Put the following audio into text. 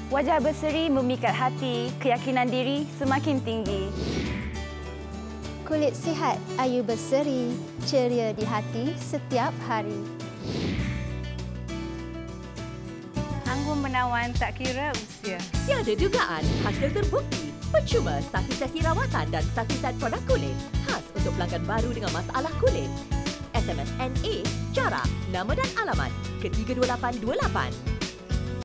Wajah berseri memikat hati, keyakinan diri semakin tinggi. Kulit sihat, ayu berseri, ceria di hati setiap hari. Anggun menawan tak kira usia. Tiada dugaan, hasil terbukti. Percuma 1 sesi rawatan dan 1 set produk kulit. Khas untuk pelanggan baru dengan masalah kulit. SMS NA, jarak, nama dan alamat ke 32828.